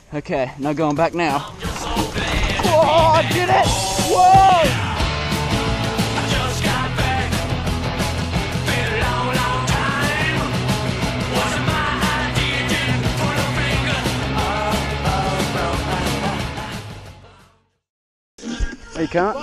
Okay, no going back now. Whoa, I did it! Whoa! Oh, you can't?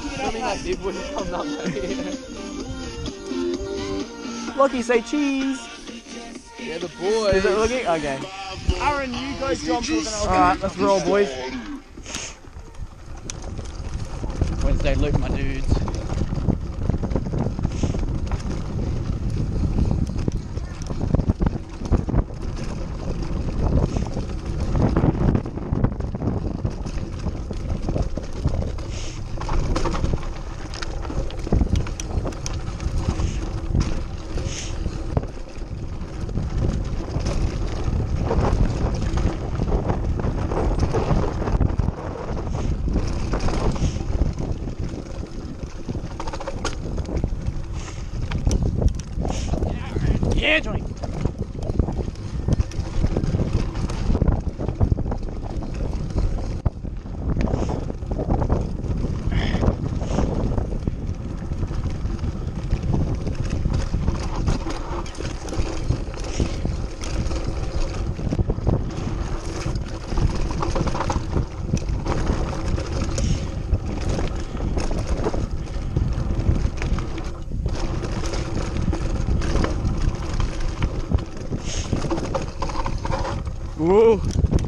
Locky, say cheese. Yeah, the boys. Is it Locky? Okay. Aaron, you go jump. Alright, let's roll, boys. Wednesday loop, my dudes. Yeah, Johnny. Whoa.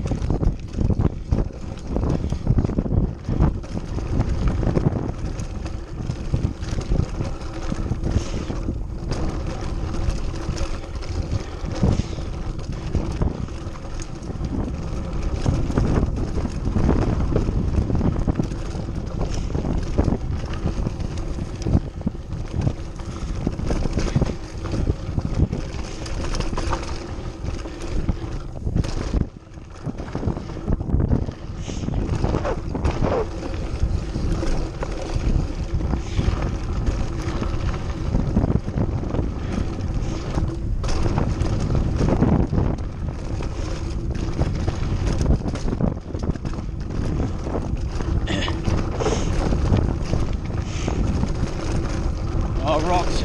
Oh, rocks.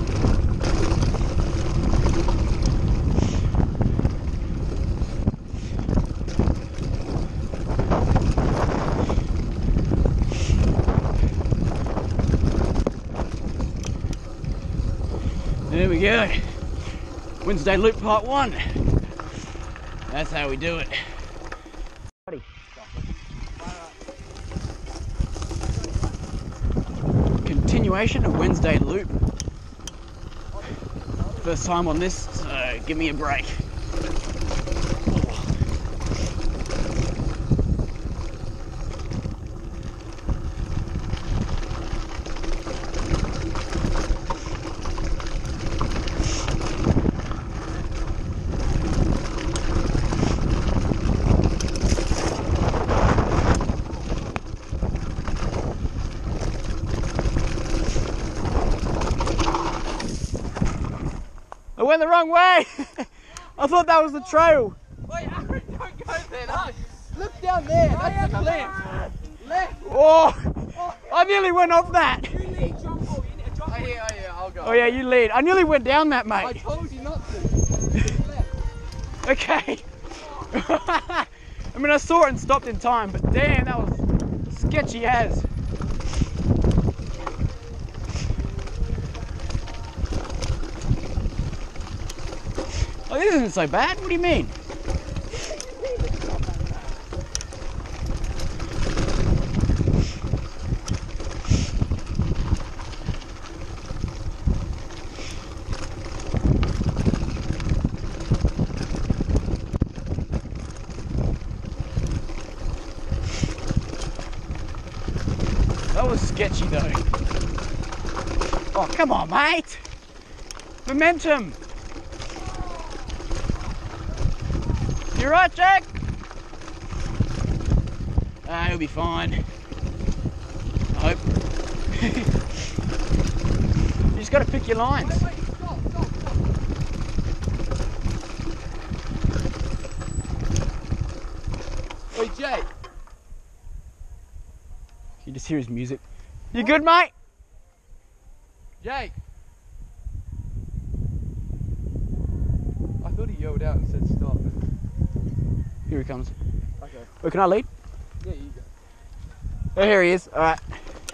There we go. Wednesday loop part 1. That's how we do it. Continuation of Wednesday loop. First time on this, so give me a break. I went the wrong way! I thought that was the trail. Wait, Aaron, don't go there. No. Look down there. That's the cliff. Left. Oh, I nearly went off that. You lead, jump ball. You need to jump ball. Yeah, I'll go. Oh yeah, you lead. I nearly went down that, mate. I told you not to. Okay. I mean, I saw it and stopped in time, but damn, that was sketchy as. Oh, this isn't so bad. What do you mean? That was sketchy though. Oh, come on, mate. Momentum. You right, Jack? He'll be fine. I hope. You just got to pick your lines. Wait, stop. Oi, Jake. You just hear his music. You good, mate? Jake. I thought he yelled out and said stop. Here he comes. Okay. Oh, can I lead? Yeah, you go. Oh, here he is. All right.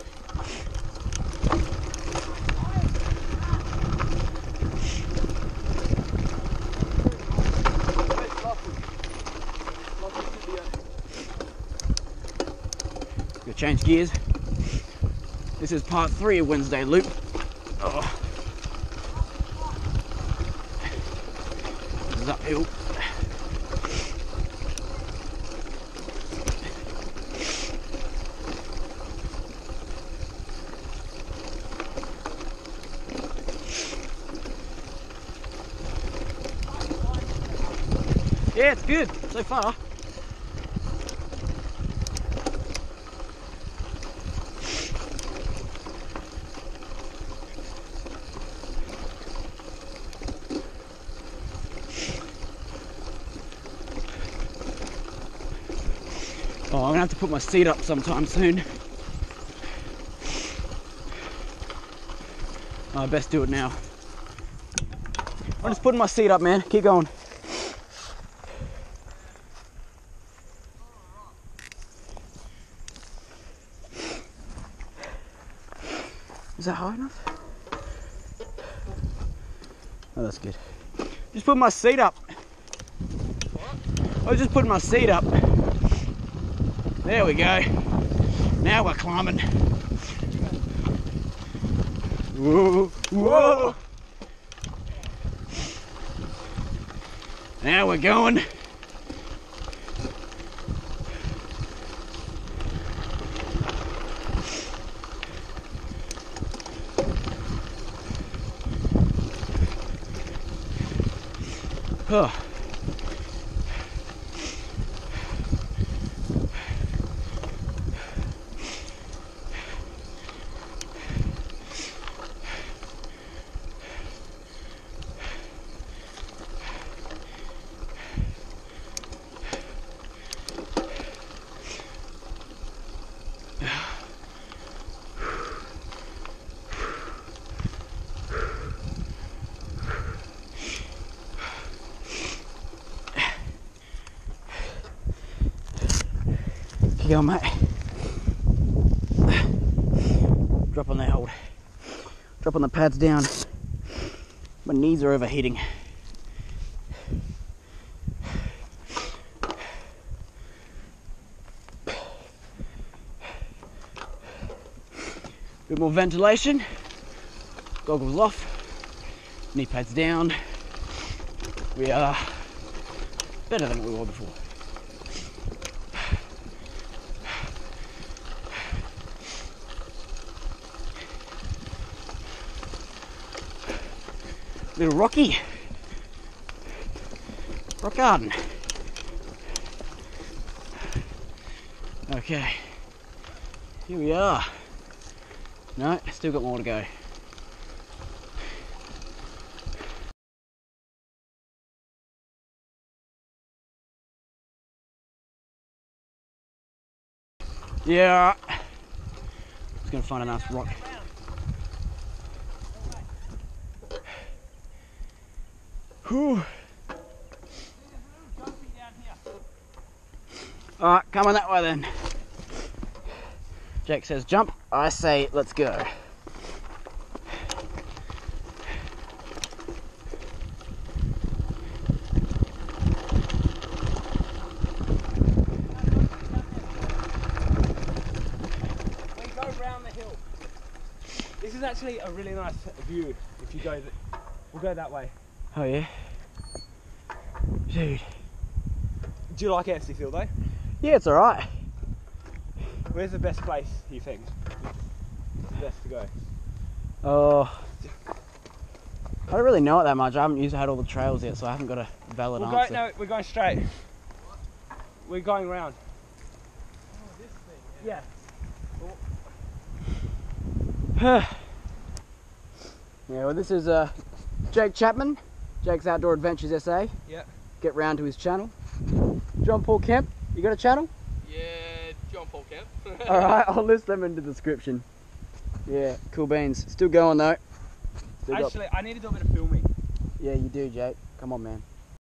Gonna change gears. This is part 3 of Wednesday loop. Oh. This is uphill. Yeah, it's good so far. Oh, I'm gonna have to put my seat up sometime soon. I best do it now. I'm just putting my seat up, man. Keep going. Is that high enough? Oh, that's good. Just put my seat up. I was just putting my seat up. There we go. Now we're climbing. Whoa, whoa. Now we're going. Oh. Keep going, mate. Drop on the hold. Drop on the pads down. My knees are overheating. Bit more ventilation. Goggles off. Knee pads down. We are better than we were before. Little rocky. Rock garden. Okay. Here we are. No, still got more to go. Yeah. Just gonna find a nice rock. Whew. Alright, come on that way then. Jake says jump, I say let's go. We go round the hill. This is actually a really nice view if you go, we'll go that way. Oh yeah? Dude. Do you like Anstey Field though? Yeah, it's alright. Where's the best place you think? Best to go? Oh, I don't really know it that much. I haven't had all the trails yet, so I haven't got a valid answer. No, we're going straight. We're going round. Oh, this thing? Yeah. Yeah, well this is Jake Chapman, Jake's Outdoor Adventures SA. Yeah. Get round to his channel. John Paul Kemp, You got a channel? Yeah, John Paul Kemp. Alright, I'll list them in the description. Yeah, cool beans. Still going though. Actually, I need to do a bit of filming. Yeah, you do, Jake. Come on, man.